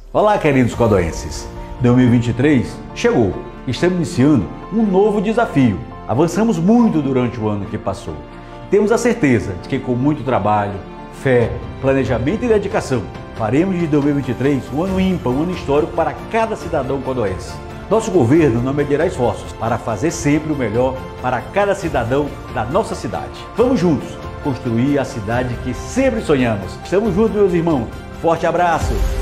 Olá, queridos codoenses! 2023 chegou. Estamos iniciando um novo desafio. Avançamos muito durante o ano que passou. Temos a certeza de que com muito trabalho, fé, planejamento e dedicação, faremos de 2023 um ano ímpar, um ano histórico para cada cidadão codoense. Nosso governo não medirá esforços para fazer sempre o melhor para cada cidadão da nossa cidade. Vamos juntos construir a cidade que sempre sonhamos. Estamos juntos, meus irmãos. Forte abraço!